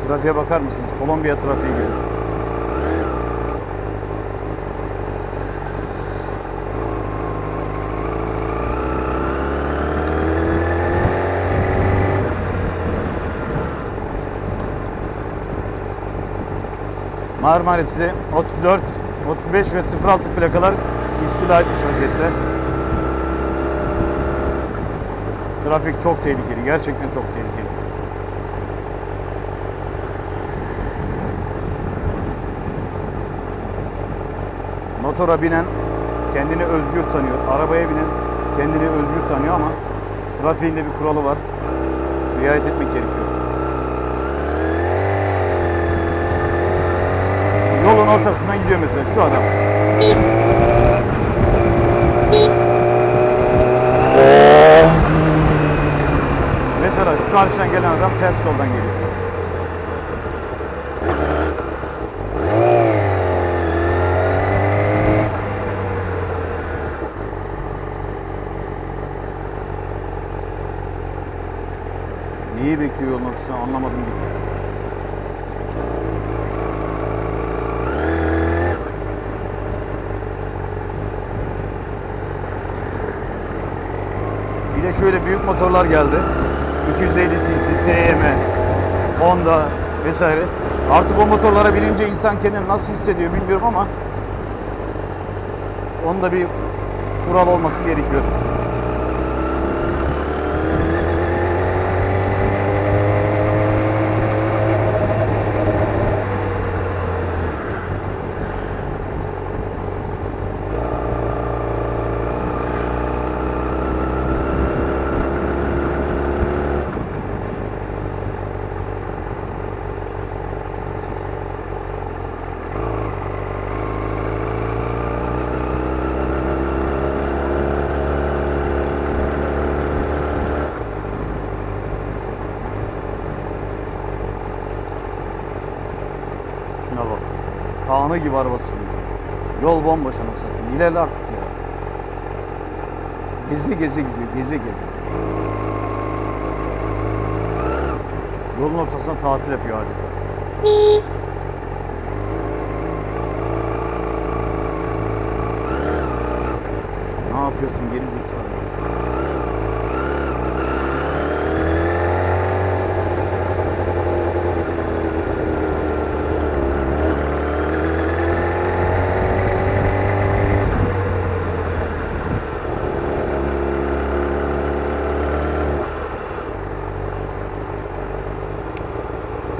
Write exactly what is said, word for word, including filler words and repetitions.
Trafiğe bakar mısınız? Kolombiya trafiği gibi. Marmaris'i otuz dört, otuz beş ve sıfır altı plakalar istila etmiş vaziyette. Trafik çok tehlikeli. Gerçekten çok tehlikeli. Motora binen kendini özgür sanıyor. Arabaya binen kendini özgür sanıyor ama trafiğinde bir kuralı var. Riayet etmek gerekiyor. Yolun ortasından gidiyor mesela şu adam. Mesela şu karşıdan gelen adam ters yoldan geliyor. Neyi bekliyor yolun ortasından anlamadım gitti. Bir de şöyle büyük motorlar geldi. iki yüz elli cc, S Y M, Honda vesaire. Artık o motorlara binince insan kendini nasıl hissediyor bilmiyorum ama onda bir kural olması gerekiyor. Şuna bak. Tağını gibi araba sürüyor. Yol bomboş anasını satayım. İlerle artık ya. Geze geze gidiyor. Geze geze. Yolun ortasına tatil yapıyor adeta. Ne yapıyorsun geri zekalı?